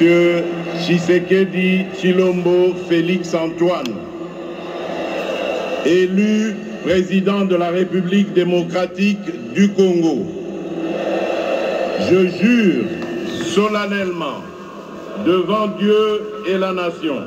Monsieur Tshisekedi Tshilombo Félix Antoine, élu président de la République démocratique du Congo, je jure solennellement devant Dieu et la nation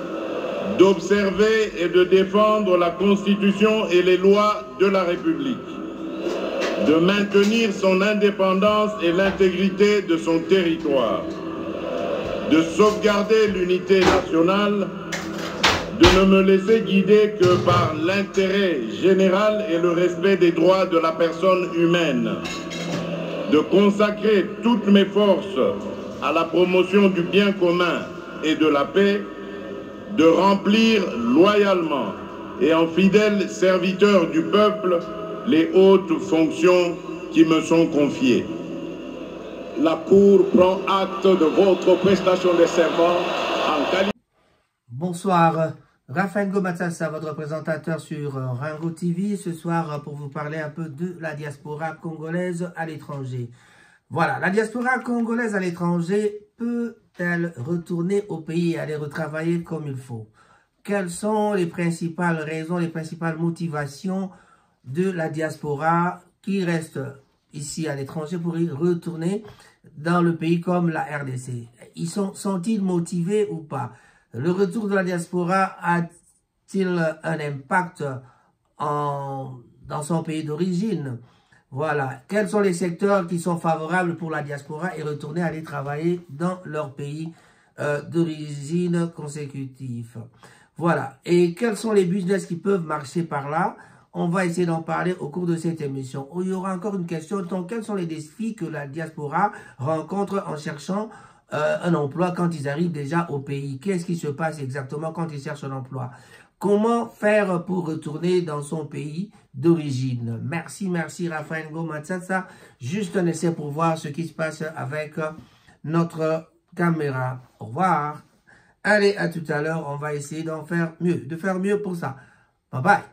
d'observer et de défendre la Constitution et les lois de la République, de maintenir son indépendance et l'intégrité de son territoire, de sauvegarder l'unité nationale, de ne me laisser guider que par l'intérêt général et le respect des droits de la personne humaine, de consacrer toutes mes forces à la promotion du bien commun et de la paix, de remplir loyalement et en fidèle serviteur du peuple les hautes fonctions qui me sont confiées. La Cour prend acte de votre prestation de serment en qualité... Bonsoir, Raphaël Ngomatassa, votre présentateur sur Ringo TV, ce soir pour vous parler un peu de la diaspora congolaise à l'étranger. Voilà, la diaspora congolaise à l'étranger peut-elle retourner au pays et aller retravailler comme il faut? Quelles sont les principales raisons, les principales motivations de la diaspora qui reste ici à l'étranger pour y retourner dans le pays comme la RDC? Sont-ils motivés ou pas? Le retour de la diaspora a-t-il un impact dans son pays d'origine? Voilà. Quels sont les secteurs qui sont favorables pour la diaspora et retourner aller travailler dans leur pays d'origine consécutif? Voilà. Et quels sont les business qui peuvent marcher par là? On va essayer d'en parler au cours de cette émission. Il y aura encore une question. Donc, quels sont les défis que la diaspora rencontre en cherchant un emploi quand ils arrivent déjà au pays? Qu'est-ce qui se passe exactement quand ils cherchent un emploi? Comment faire pour retourner dans son pays d'origine? Merci Raphaël Ngomatassa. Juste un essai pour voir ce qui se passe avec notre caméra. Au revoir. Allez, à tout à l'heure. On va essayer d'en faire mieux, de faire mieux pour ça. Bye bye.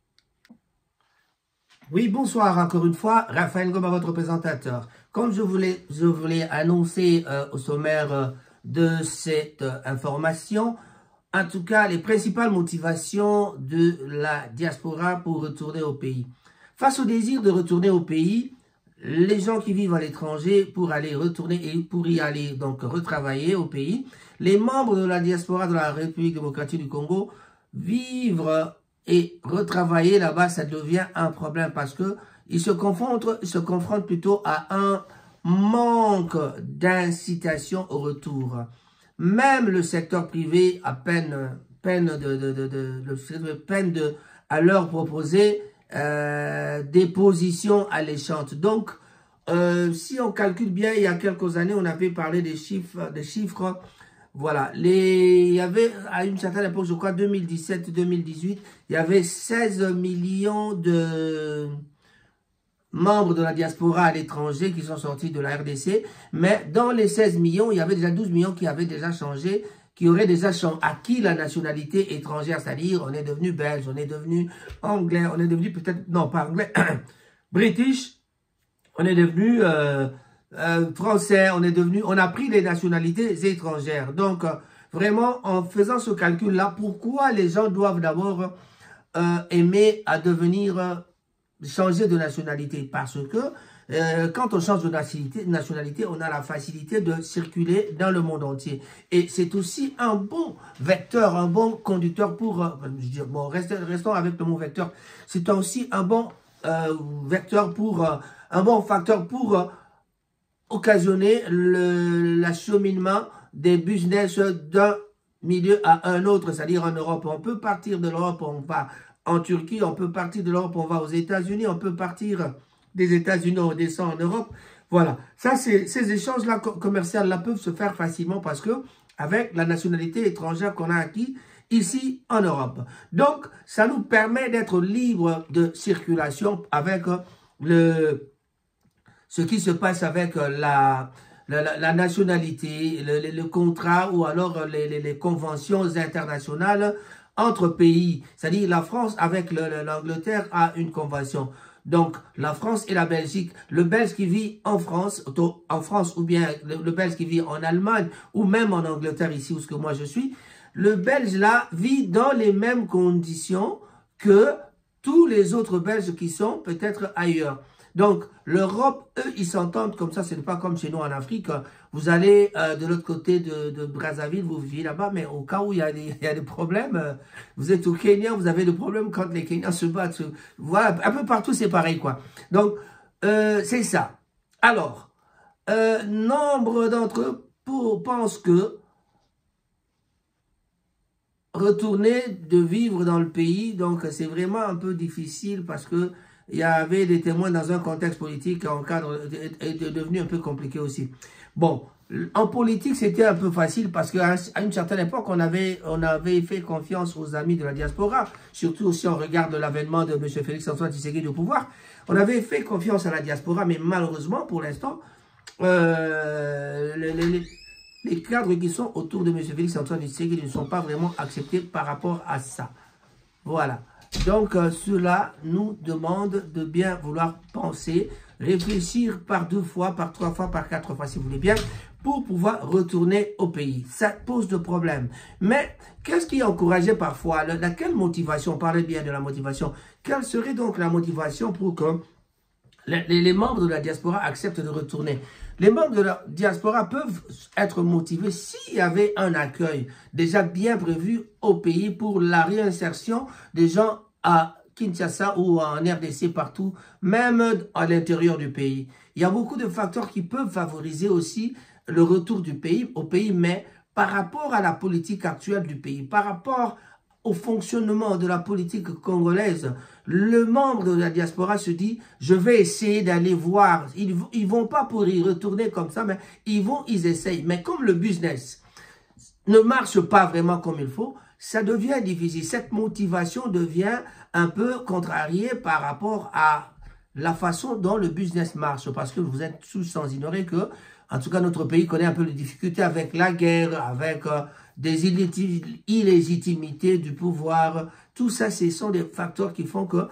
Oui, bonsoir encore une fois. Raphaël Ngoma, votre présentateur. Comme je voulais annoncer au sommaire de cette information, en tout cas, les principales motivations de la diaspora pour retourner au pays. Face au désir de retourner au pays, les gens qui vivent à l'étranger pour aller retourner et pour y aller donc retravailler au pays, les membres de la diaspora de la République démocratique du Congo, vivre et retravailler là-bas, ça devient un problème parce que ils se confrontent plutôt à un manque d'incitation au retour. Même le secteur privé a peine à leur proposer des positions alléchantes. Donc, si on calcule bien, il y a quelques années, on avait parlé des chiffres. Voilà, il y avait à une certaine époque, je crois 2017-2018, il y avait 16 millions de membres de la diaspora à l'étranger qui sont sortis de la RDC, mais dans les 16 millions, il y avait déjà 12 millions qui avaient déjà changé, qui auraient déjà acquis la nationalité étrangère, c'est-à-dire on est devenu belge, on est devenu anglais, on est devenu peut-être, non pas anglais, british, on est devenu français, on a pris les nationalités étrangères. Donc, vraiment, en faisant ce calcul-là, pourquoi les gens doivent d'abord aimer à changer de nationalité? Parce que quand on change de nationalité, on a la facilité de circuler dans le monde entier. Et c'est aussi un bon vecteur, un bon conducteur pour... bon, restons avec le mot vecteur. C'est aussi un bon vecteur pour... un bon facteur pour occasionner l'acheminement des business d'un milieu à un autre, c'est-à-dire en Europe. On peut partir de l'Europe, on va en Turquie, on peut partir de l'Europe, on va aux États-Unis, on peut partir des États-Unis, on descend en Europe. Voilà, ça, ces échanges-là commerciaux-là peuvent se faire facilement parce que avec la nationalité étrangère qu'on a acquis ici en Europe. Donc, ça nous permet d'être libre de circulation avec ce qui se passe avec la nationalité, le contrat ou alors les conventions internationales entre pays. C'est-à-dire la France avec l'Angleterre a une convention. Donc, la France et la Belgique, le Belge qui vit en France ou bien le Belge qui vit en Allemagne ou même en Angleterre ici où ce que moi je suis, le Belge là vit dans les mêmes conditions que tous les autres Belges qui sont peut-être ailleurs. Donc, l'Europe, eux, ils s'entendent comme ça. Ce n'est pas comme chez nous en Afrique. Vous allez de l'autre côté de Brazzaville, vous vivez là-bas, mais au cas où il y a des problèmes, vous êtes au Kenya, vous avez des problèmes quand les Kenyans se battent. Voilà, un peu partout, c'est pareil, quoi. Donc, c'est ça. Alors, nombre d'entre eux pensent que retourner de vivre dans le pays, donc c'est vraiment un peu difficile parce que il y avait des témoins dans un contexte politique en cadre est devenu un peu compliqué aussi. Bon, en politique, c'était un peu facile parce qu'à une certaine époque, on avait fait confiance aux amis de la diaspora, surtout si on regarde l'avènement de M. Félix-Antoine Tshisekedi au pouvoir. On avait fait confiance à la diaspora, mais malheureusement, pour l'instant, les cadres qui sont autour de M. Félix-Antoine Tshisekedi ne sont pas vraiment acceptés par rapport à ça. Voilà. Donc, cela nous demande de bien vouloir penser, réfléchir par 2 fois, par 3 fois, par 4 fois, si vous voulez bien, pour pouvoir retourner au pays. Ça pose de problèmes. Mais, qu'est-ce qui encourageait parfois? Quelle motivation? On parlait bien de la motivation. Quelle serait donc la motivation pour que les membres de la diaspora acceptent de retourner? Les membres de la diaspora peuvent être motivés s'il y avait un accueil déjà bien prévu au pays pour la réinsertion des gens à Kinshasa ou en RDC partout, même à l'intérieur du pays. Il y a beaucoup de facteurs qui peuvent favoriser aussi le retour du pays au pays, mais par rapport à la politique actuelle du pays, par rapport au fonctionnement de la politique congolaise, le membre de la diaspora se dit, je vais essayer d'aller voir. Ils vont pas pour y retourner comme ça, mais ils essayent. Mais comme le business ne marche pas vraiment comme il faut, ça devient difficile. Cette motivation devient un peu contrariée par rapport à la façon dont le business marche. Parce que vous êtes tous sans ignorer que, en tout cas, notre pays connaît un peu les difficultés avec la guerre, avec des illégitimités du pouvoir. Tout ça, ce sont des facteurs qui font que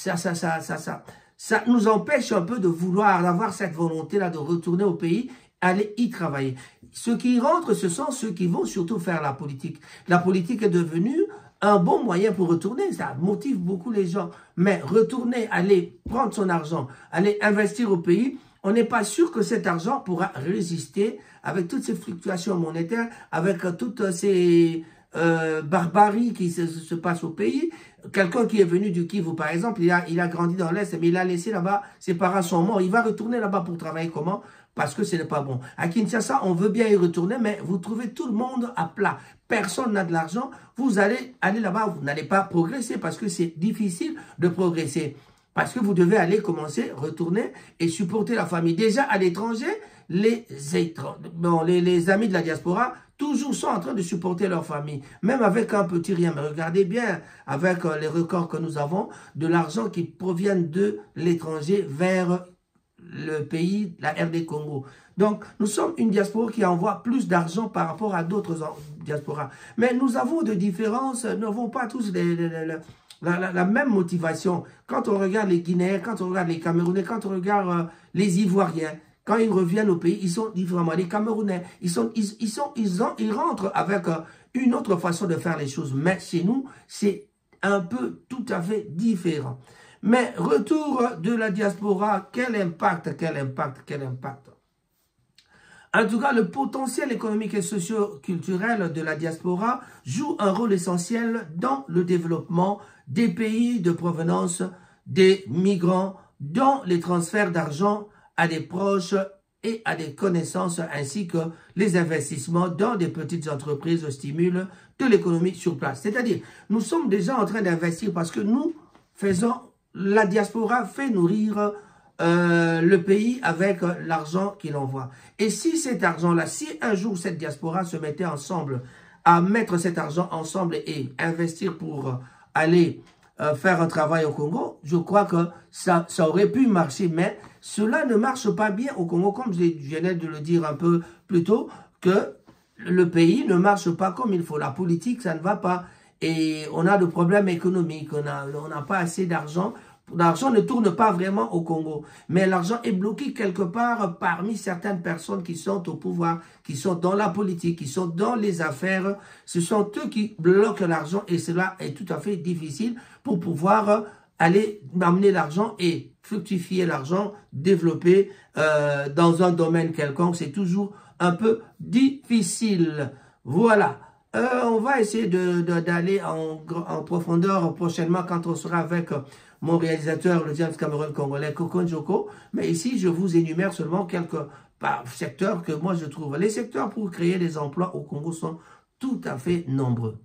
ça nous empêche un peu de vouloir, d'avoir cette volonté-là de retourner au pays, aller y travailler. Ceux qui rentrent, ce sont ceux qui vont surtout faire la politique. La politique est devenue un bon moyen pour retourner. Ça motive beaucoup les gens. Mais retourner, aller prendre son argent, aller investir au pays, on n'est pas sûr que cet argent pourra résister avec toutes ces fluctuations monétaires, avec toutes ces barbaries qui se passent au pays. Quelqu'un qui est venu du Kivu, par exemple, il a grandi dans l'Est, mais il a laissé là-bas, ses parents sont morts. Il va retourner là-bas pour travailler comment? Parce que ce n'est pas bon. À Kinshasa, on veut bien y retourner, mais vous trouvez tout le monde à plat. Personne n'a de l'argent. Vous allez aller là-bas, vous n'allez pas progresser parce que c'est difficile de progresser. Parce que vous devez aller commencer, retourner et supporter la famille. Déjà, à l'étranger, les amis de la diaspora, toujours sont en train de supporter leur famille. Même avec un petit rien. Mais regardez bien, avec les records que nous avons, de l'argent qui provient de l'étranger vers le pays, la RD Congo. Donc, nous sommes une diaspora qui envoie plus d'argent par rapport à d'autres diasporas. Mais nous avons des différences, nous n'avons pas tous la même motivation. Quand on regarde les Guinéens, quand on regarde les Camerounais, quand on regarde les Ivoiriens, quand ils reviennent au pays, ils sont différemment. Les Camerounais, ils rentrent avec une autre façon de faire les choses. Mais chez nous, c'est un peu tout à fait différent. Mais retour de la diaspora, quel impact, quel impact, quel impact. En tout cas, le potentiel économique et socio-culturel de la diaspora joue un rôle essentiel dans le développement des pays de provenance des migrants, dans les transferts d'argent à des proches et à des connaissances, ainsi que les investissements dans des petites entreprises stimulent de l'économie sur place. C'est-à-dire, nous sommes déjà en train d'investir parce que nous faisons, la diaspora fait nourrir le pays avec l'argent qu'il envoie. Et si cet argent-là, si un jour cette diaspora se mettait ensemble à mettre cet argent ensemble et investir pour aller faire un travail au Congo, je crois que ça aurait pu marcher, mais cela ne marche pas bien au Congo, comme je venais de le dire un peu plus tôt, que le pays ne marche pas comme il faut. La politique, ça ne va pas. et on a des problèmes économiques, on n'a pas assez d'argent. L'argent ne tourne pas vraiment au Congo, mais l'argent est bloqué quelque part parmi certaines personnes qui sont au pouvoir, qui sont dans la politique, qui sont dans les affaires. Ce sont eux qui bloquent l'argent et cela est tout à fait difficile pour pouvoir aller amener l'argent et fructifier l'argent, développer dans un domaine quelconque. C'est toujours un peu difficile. Voilà. On va essayer d'aller en profondeur prochainement quand on sera avec mon réalisateur, le James Cameron congolais, Coco Njoko. Mais ici, je vous énumère seulement quelques secteurs que moi je trouve. Les secteurs pour créer des emplois au Congo sont tout à fait nombreux.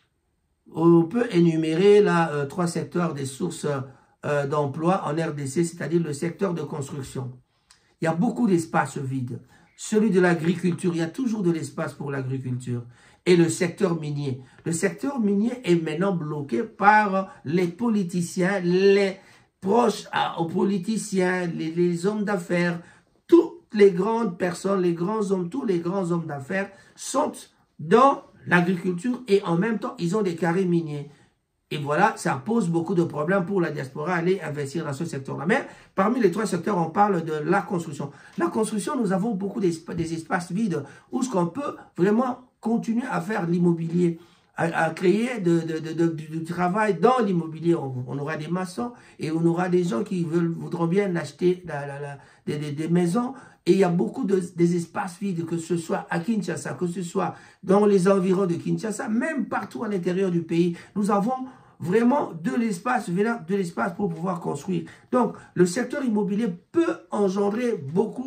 On peut énumérer là 3 secteurs des sources d'emploi en RDC, c'est-à-dire le secteur de construction. Il y a beaucoup d'espaces vides. Celui de l'agriculture, il y a toujours de l'espace pour l'agriculture. Et le secteur minier. Le secteur minier est maintenant bloqué par les politiciens, les proches aux politiciens, les hommes d'affaires. Toutes les grandes personnes, les grands hommes, tous les grands hommes d'affaires sont dans l'agriculture et en même temps, ils ont des carrés miniers. Et voilà, ça pose beaucoup de problèmes pour la diaspora aller investir dans ce secteur-là. Mais parmi les 3 secteurs, on parle de la construction. La construction, nous avons beaucoup des espaces vides où ce qu'on peut vraiment continuer à faire l'immobilier, à créer du travail dans l'immobilier. On aura des maçons et on aura des gens qui voudront bien acheter des maisons. Et il y a beaucoup des espaces vides, que ce soit à Kinshasa, que ce soit dans les environs de Kinshasa, même partout à l'intérieur du pays. Nous avons vraiment de l'espace pour pouvoir construire. Donc, le secteur immobilier peut engendrer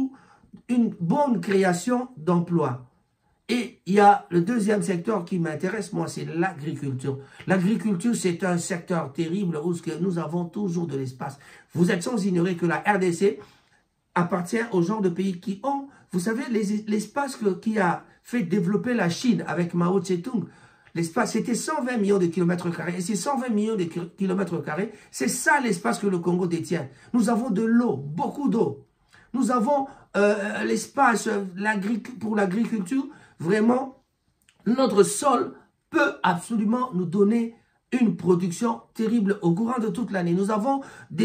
une bonne création d'emplois. Et il y a le deuxième secteur qui m'intéresse, moi, c'est l'agriculture. L'agriculture, c'est un secteur terrible où nous avons toujours de l'espace. Vous êtes sans ignorer que la RDC appartient au genre de pays qui ont, vous savez, l'espace qui a fait développer la Chine avec Mao Tse-tung. L'espace, c'était 120 millions de kilomètres carrés. Et ces 120 millions de kilomètres carrés, c'est ça l'espace que le Congo détient. Nous avons de l'eau, beaucoup d'eau. Nous avons l'espace pour l'agriculture. Vraiment, notre sol peut absolument nous donner une production terrible au courant de toute l'année. Nous avons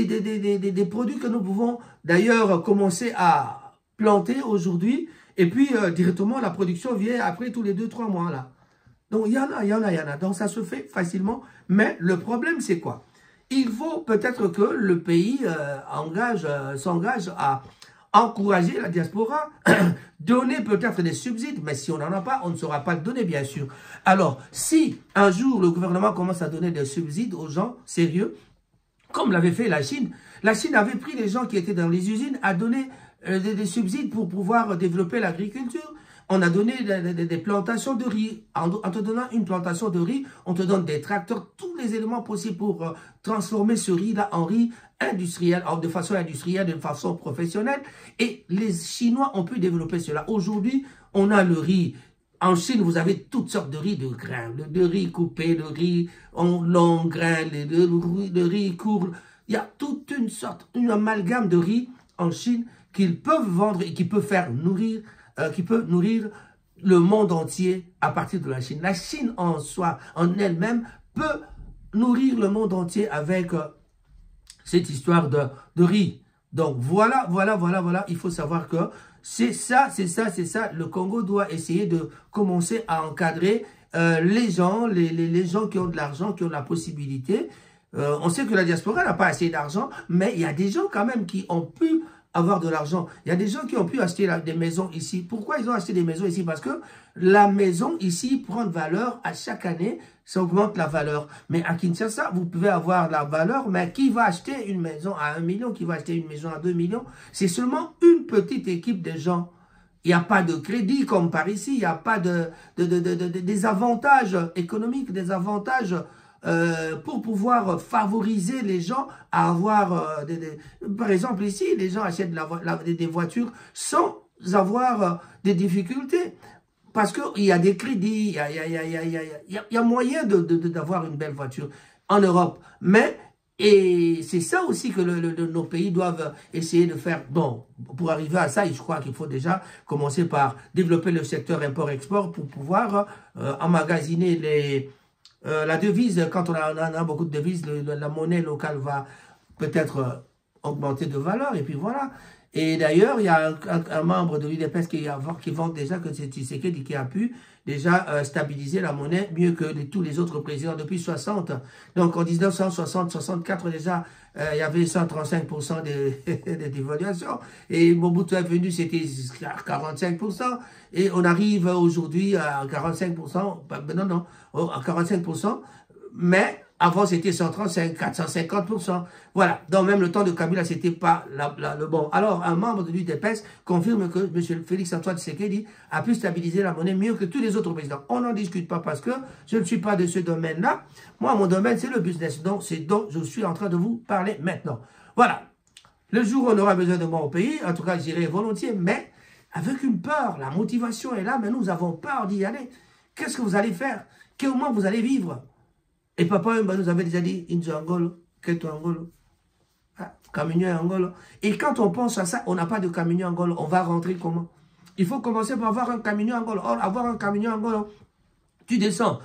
des produits que nous pouvons d'ailleurs commencer à planter aujourd'hui. Et puis, directement, la production vient après tous les 2-3 mois là. Donc, il y en a. Donc, ça se fait facilement. Mais le problème, c'est quoi? Il faut peut-être que le pays s'engage à encourager la diaspora, donner peut-être des subsides, mais si on n'en a pas, on ne saura pas le donner, bien sûr. Alors, si un jour le gouvernement commence à donner des subsides aux gens sérieux, comme l'avait fait la Chine avait pris les gens qui étaient dans les usines à donner des subsides pour pouvoir développer l'agriculture. On a donné des plantations de riz. En te donnant une plantation de riz, on te donne des tracteurs, tous les éléments possibles pour transformer ce riz-là en riz industriel, de façon industrielle, de façon professionnelle. Et les Chinois ont pu développer cela. Aujourd'hui, on a le riz. En Chine, vous avez toutes sortes de riz de grains, de riz coupé, de riz en long grain, de riz court. Il y a toute une amalgame de riz en Chine qu'ils peuvent vendre et qui peut faire nourrir le monde entier à partir de la Chine. La Chine en soi, en elle-même, peut nourrir le monde entier avec cette histoire de riz. Donc voilà. Il faut savoir que c'est ça. Le Congo doit essayer de commencer à encadrer les gens qui ont de l'argent, qui ont la possibilité. On sait que la diaspora n'a pas assez d'argent, mais il y a des gens quand même qui ont pu avoir de l'argent. Il y a des gens qui ont pu acheter des maisons ici. Pourquoi ils ont acheté des maisons ici? Parce que la maison ici prend de valeur à chaque année, ça augmente la valeur. Mais à Kinshasa, vous pouvez avoir la valeur, mais qui va acheter une maison à 1 million, qui va acheter une maison à 2 millions? C'est seulement une petite équipe de gens. Il n'y a pas de crédit comme par ici, il n'y a pas des avantages économiques, des avantages pour pouvoir favoriser les gens à avoir, par exemple ici, les gens achètent des voitures sans avoir des difficultés. Parce qu'il y a des crédits, il y a moyen d'avoir une belle voiture en Europe. Et c'est ça aussi que nos pays doivent essayer de faire. Bon, pour arriver à ça, je crois qu'il faut déjà commencer par développer le secteur import-export pour pouvoir emmagasiner la devise, quand on a beaucoup de devises, la monnaie locale va peut-être augmenter de valeur, et puis voilà. Et d'ailleurs, il y a un membre de l'UDPS qui vante déjà que c'est Tshisekedi qui a pu déjà stabiliser la monnaie mieux que tous les autres présidents depuis 60. Donc en 1960-64 déjà, il y avait 135% de dévaluation. Et Mobutu est venu, c'était 45%. Et on arrive aujourd'hui à 45%, non, à 45%, mais avant, c'était 135, 450%. Voilà. Donc, même le temps de Kabila, c'était pas le bon. Alors, un membre de l'UDPS confirme que M. Félix-Antoine Tshisekedi a pu stabiliser la monnaie mieux que tous les autres présidents. On n'en discute pas parce que je ne suis pas de ce domaine-là. Moi, mon domaine, c'est le business. Donc, c'est dont je suis en train de vous parler maintenant. Voilà. Le jour où on aura besoin de moi au pays, en tout cas, j'irai volontiers, mais avec une peur. La motivation est là, mais nous avons peur d'y aller. Qu'est-ce que vous allez faire? Comment vous allez vivre? Et papa nous avait déjà dit, Inzo Angolo, Keto Angolo, Camignon Angolo. Et quand on pense à ça, on n'a pas de Camignon Angolo, on va rentrer comment? Il faut commencer par avoir un Camignon Angolo. Or, avoir un Camignon Angolo, tu descends.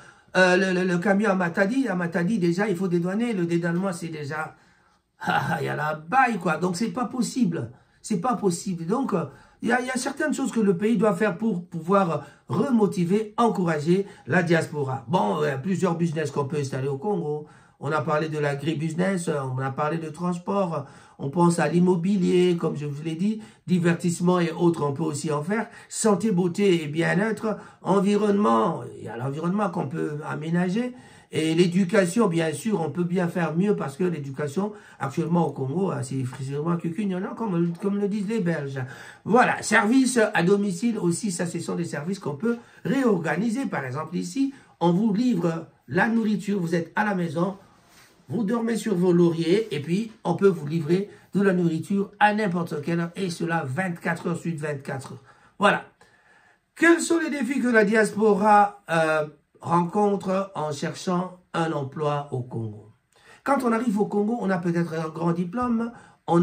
Le camion à Matadi, déjà, il faut dédouaner. Le dédouanement, c'est déjà... il y a la baille, quoi. Donc, c'est pas possible. C'est pas possible. Donc... Il y a certaines choses que le pays doit faire pour pouvoir remotiver, encourager la diaspora. Bon, il y a plusieurs business qu'on peut installer au Congo. On a parlé de l'agribusiness, on a parlé de transport, on pense à l'immobilier, comme je vous l'ai dit, divertissement et autres, on peut aussi en faire. Santé, beauté et bien-être, environnement, il y a l'environnement qu'on peut aménager. Et l'éducation, bien sûr, on peut bien faire mieux parce que l'éducation, actuellement au Congo, c'est vraiment cucugnonnant, comme le disent les Belges. Voilà, services à domicile aussi, ça, ce sont des services qu'on peut réorganiser. Par exemple, ici, on vous livre la nourriture, vous êtes à la maison, vous dormez sur vos lauriers, et puis on peut vous livrer de la nourriture à n'importe quelle heure, et cela 24 heures sur 24 heures. Voilà. Quels sont les défis que la diaspora rencontre en cherchant un emploi au Congo? Quand on arrive au Congo, on a peut-être un grand diplôme, on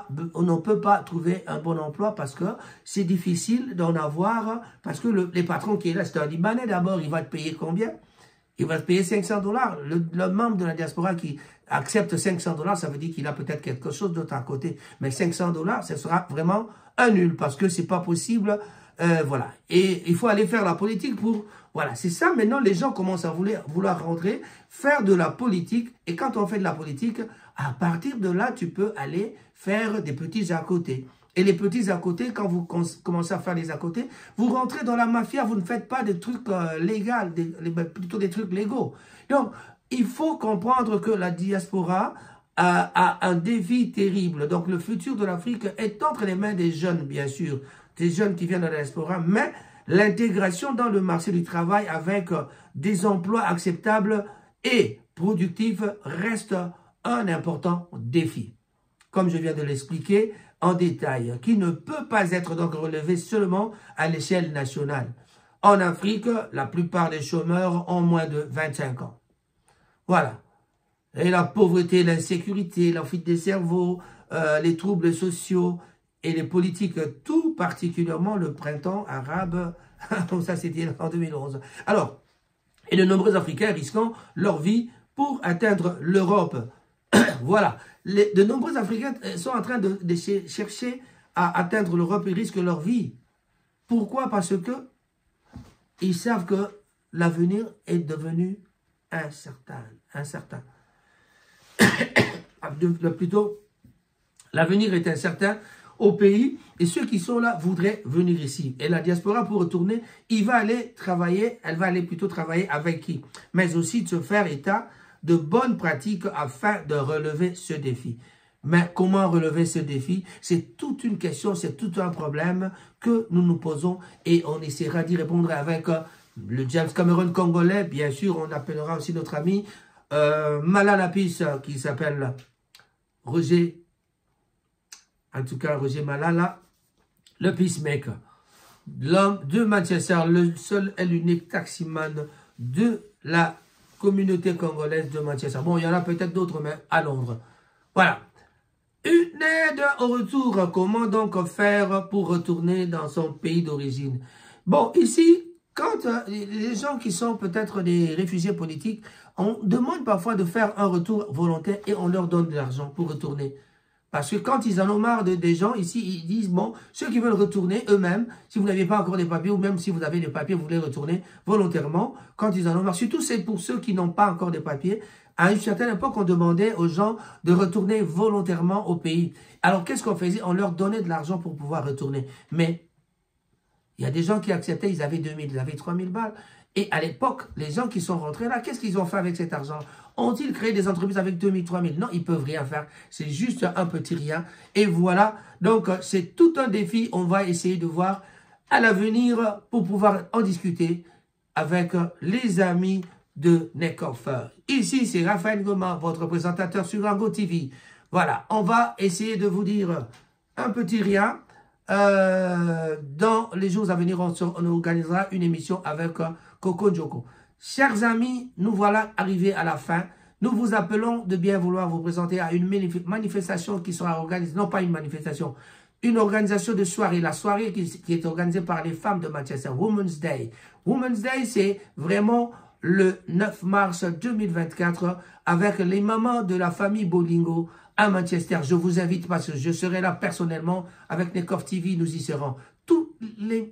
ne peut pas trouver un bon emploi parce que c'est difficile d'en avoir, parce que les patrons qui est là, c'est un Libanais d'abord, il va te payer combien? Il va te payer 500 $. Le membre de la diaspora qui accepte 500 $, ça veut dire qu'il a peut-être quelque chose d'autre à côté. Mais 500 $, ce sera vraiment un nul parce que c'est pas possible. Voilà. Et il faut aller faire la politique pour... Voilà, c'est ça. Maintenant, les gens commencent à vouloir rentrer, faire de la politique. Et quand on fait de la politique, à partir de là, tu peux aller faire des petits à côté. Et les petits à côté, quand vous commencez à faire les à côté, vous rentrez dans la mafia, vous ne faites pas des trucs légaux, plutôt des trucs légaux. Donc, il faut comprendre que la diaspora a un défi terrible. Donc, le futur de l'Afrique est entre les mains des jeunes, bien sûr, des jeunes qui viennent de la diaspora, mais l'intégration dans le marché du travail avec des emplois acceptables et productifs reste un important défi. Comme je viens de l'expliquer en détail, qui ne peut pas être donc relevé seulement à l'échelle nationale. En Afrique, la plupart des chômeurs ont moins de 25 ans. Voilà. Et la pauvreté, l'insécurité, la fuite des cerveaux, les troubles sociaux et les politiques, tout particulièrement le printemps arabe, comme ça c'était en 2011. Alors, et de nombreux Africains risquant leur vie pour atteindre l'Europe. Voilà. De nombreux Africains sont en train de chercher à atteindre l'Europe et risquent leur vie. Pourquoi? Parce que ils savent que l'avenir est devenu incertain. Plutôt, l'avenir est incertain au pays et ceux qui sont là voudraient venir ici. Et la diaspora, pour retourner, elle va aller plutôt travailler avec qui? Mais aussi de se faire état de bonnes pratiques afin de relever ce défi. Mais comment relever ce défi? C'est toute une question, c'est tout un problème que nous nous posons et on essaiera d'y répondre avec le James Cameron congolais. Bien sûr, on appellera aussi notre ami Malala Peace qui s'appelle Roger, en tout cas Roger Malala, le peacemaker. L'homme de Manchester, le seul et l'unique taximan de la communauté congolaise de Manchester. Bon, il y en a peut-être d'autres, mais à Londres. Voilà. Une aide au retour. Comment donc faire pour retourner dans son pays d'origine? Bon, ici, quand les gens qui sont peut-être des réfugiés politiques, on demande parfois de faire un retour volontaire et on leur donne de l'argent pour retourner. Parce que quand ils en ont marre des gens ici, ils disent, bon, ceux qui veulent retourner eux-mêmes, si vous n'avez pas encore des papiers, ou même si vous avez des papiers, vous voulez retourner volontairement, quand ils en ont marre, surtout c'est pour ceux qui n'ont pas encore des papiers, à une certaine époque, on demandait aux gens de retourner volontairement au pays. Alors, qu'est-ce qu'on faisait? On leur donnait de l'argent pour pouvoir retourner. Mais il y a des gens qui acceptaient, ils avaient 2000, ils avaient 3000 balles. Et à l'époque, les gens qui sont rentrés là, qu'est-ce qu'ils ont fait avec cet argent? Ont-ils créé des entreprises avec 2000, 3000? Non, ils ne peuvent rien faire. C'est juste un petit rien. Et voilà. Donc, c'est tout un défi. On va essayer de voir à l'avenir pour pouvoir en discuter avec les amis de Nekoffer. Ici, c'est Raphaël Goma, votre présentateur sur Rango TV. Voilà, on va essayer de vous dire un petit rien. Dans les jours à venir, on organisera une émission avec Coco Njoko. Chers amis, nous voilà arrivés à la fin. Nous vous appelons de bien vouloir vous présenter à une manifestation qui sera organisée, non pas une manifestation, une organisation de soirée. La soirée qui est organisée par les femmes de Manchester, Women's Day. Women's Day, c'est vraiment le 9 mars 2024 avec les mamans de la famille Bolingo à Manchester. Je vous invite parce que je serai là personnellement avec Nekov TV, nous y serons. Tous les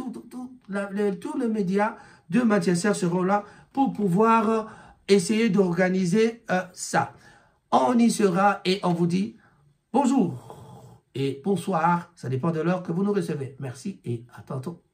médias de Manchester seront là pour pouvoir essayer d'organiser ça. On y sera et on vous dit bonjour et bonsoir. Ça dépend de l'heure que vous nous recevez. Merci et à tantôt.